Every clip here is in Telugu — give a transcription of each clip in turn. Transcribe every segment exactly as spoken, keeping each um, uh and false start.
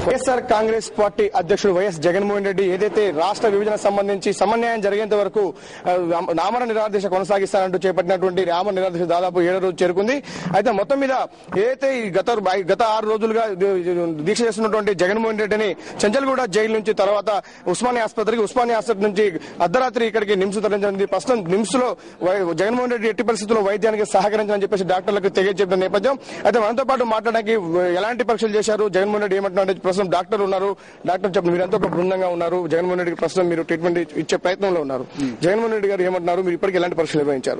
వైఎస్ఆర్ కాంగ్రెస్ పార్టీ అధ్యక్షుడు వైఎస్ జగన్మోహన్ రెడ్డి ఏదైతే రాష్ట్ర విభజన సంబంధించి సమన్వయం జరిగేంత వరకు నామర నిరాదేశ కొనసాగిస్తానంటూ చేపట్టినటువంటి నామర నిరాదేశ దాదాపు ఏడో రోజు చేరుకుంది. అయితే మొత్తం మీద ఏదైతే గత గత ఆరు రోజులుగా దీక్ష చేస్తున్నటువంటి జగన్మోహన్ రెడ్డిని చెంచల్గూడ జైలు నుంచి తర్వాత ఉస్మానియా ఆసుపత్రికి ఉస్మానియా ఆసుపత్రి నుంచి అర్ధరాత్రి ఇక్కడికి నిమ్స్ తరలించింది. ప్రస్తుతం నిమ్స్ లో జగన్మోహన్ రెడ్డి ఎట్టి పరిస్థితుల్లో వైద్యానికి సహకరించాలని చెప్పేసి డాక్టర్లకు తెలియ చెప్పిన నేపథ్యం. అయితే మనతో పాటు మాట్లాడడానికి ఎలాంటి పరీక్షలు చేశారు, జగన్మోహన్ రెడ్డి ఏమంటున్నారు, ప్రస్తుతం డాక్టర్ ఉన్నారు, డాక్టర్ చెప్పండి, మీరంతా ఒక బృందంగా ఉన్నారు, జగన్మోహన్ రెడ్డికి ప్రస్తుతం మీరు ట్రీట్మెంట్ ఇచ్చే ప్రయత్నంలో ఉన్నారు. జగన్మోహన్ రెడ్డి గారు ఏమంటున్నారు, మీరు ఇప్పటికీ ఎలాంటి పరీక్షలు నిర్వహించారు?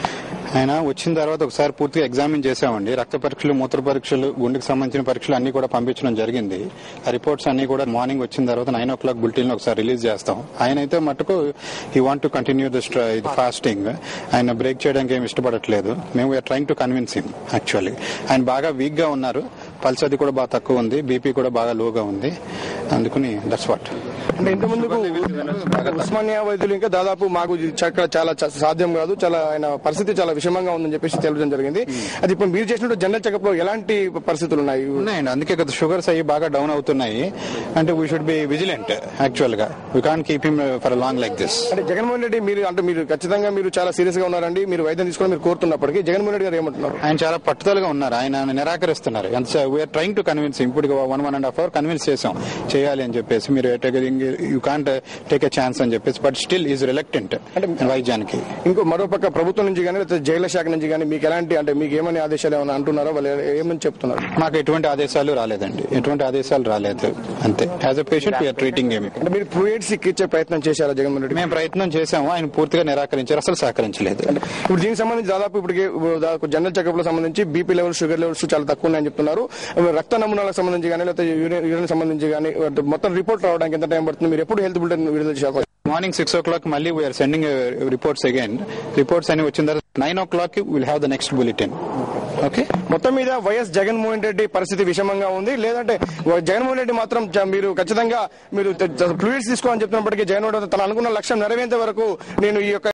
ఆయన వచ్చిన తర్వాత ఒకసారి పూర్తిగా ఎగ్జామిన్ చేశామండి. రక్త పరీక్షలు, మూత్ర పరీక్షలు, గుండెకి సంబంధించిన పరీక్షలు అన్ని కూడా పంపించడం జరిగింది. ఆ రిపోర్ట్స్ అన్ని కూడా మార్నింగ్ వచ్చిన తర్వాత నైన్ ఓ క్లాక్ బులెటిన్ ఒకసారి రిలీజ్ చేస్తాం. ఆయన అయితే మటుకు he want to continue this fasting. ఆయన బ్రేక్ చేయడానికి ఏమి ఇష్టపడట్లేదు. మేము we're trying to convince him. Actually ఆయన బాగా వీక్ గా ఉన్నారు, పల్స్ అది కూడా బాగా తక్కువ ఉంది, బీపీ కూడా బాగా లోగా ఉంది. అందుకని దట్స్ వాట్. అంటే ఇంత ముందుకు ఉస్మానియా వైద్యులు ఇంకా దాదాపు మాకు చాలా సాధ్యం కాదు, చాలా ఆయన పరిస్థితి చాలా విషమంగా ఉందని చెప్పేసి తెలియడం జరిగింది. అది ఇప్పుడు మీరు చేసినట్టు జనరల్ చెకప్ లో ఎలాంటి పరిస్థితులు ఉన్నాయి? ఉన్నాయండి, అందుకే కదా షుగర్స్ అయ్యి బాగా డౌన్ అవుతున్నాయి. అంటే we should be vigilant. Actual గా we can't keep him for long like this. అంటే జగన్మోహన్ రెడ్డి మీరు అంటే మీరు ఖచ్చితంగా మీరు చాలా సీరియస్ గా ఉన్నారండి, మీరు వైద్యం తీసుకుని మీరు కోరుతున్నప్పటికీ జగన్మోహన్ రెడ్డి గారు ఏమంటున్నారు? ఆయన చాలా పట్టుదలగా ఉన్నారు, ఆయన నిరాకరిస్తున్నారు. We're trying to convince. ఇప్పుడు one one and half hour convince చేసాం చేయాలి అని చెప్పేసి, మీరు you can't take a chance అని చెప్పేసి, బట్ స్టిల్ ఈజ్ రిలక్టెంట్ అంటే వైద్యానికి. ఇంకో మరోపక్క ప్రభుత్వం నుంచి కానీ లేకపోతే జైళ్ల శాఖ నుంచి కానీ మీకు ఎలాంటి అంటే మీకు ఏమని ఆదేశాలు ఏమైనా అంటున్నారో, వాళ్ళు ఏమని చెప్తున్నారు? మాకు ఎటువంటి ఆదేశాలు రాలేదండి, ఎటువంటి ఆదేశాలు రాలేదు. అంతే, as a patient we're treating him. అంటే మీరు ఫ్లూయిడ్స్ ఇచ్చే ప్రయత్నం చేశారా జగన్మోహన్ రెడ్డి? మేము ప్రయత్నం చేశాము, ఆయన పూర్తిగా నిరాకరించారు, అసలు సహకరించలేదు. ఇప్పుడు దీనికి సంబంధించి దాదాపు ఇప్పటికే జనరల్ చెకప్ లో సంబంధించి బీపీ లెవెల్స్, షుగర్ లెవెల్స్ చాలా తక్కువ ఉన్నాయని చెప్తున్నారు. రక్త నమూనాలకు సంబంధించి కానీ లేకపోతే యూరిన్ సంబంధించి కానీ మొత్తం రిపోర్ట్ రావడానికి ఎంత టైం పడుతుంది? మీరు ఎప్పుడు హెల్త్ బులెటిన్ విడుదల చేయాలి? మార్నింగ్ సిక్స్ ఓ క్లాక్ మళ్ళీ we are sending reports again. Reports అని వచ్చిన తర్వాత nine o'clock will have the next bulletin. Okay, మొత్తం మీద వైఎస్ జగన్మోహన్ రెడ్డి పరిస్థితి విషమంగా ఉంది. లేదంటే జగన్మోహన్ రెడ్డి మాత్రం మీరు ఖచ్చితంగా మీరు ఫ్లూయిడ్స్ తీసుకోవాలని చెప్తున్నప్పటికీ జగన్మోహన్ రెడ్డి తన అనుకున్న లక్ష్యం నెరవేరేంత వరకు నేను ఈ యొక్క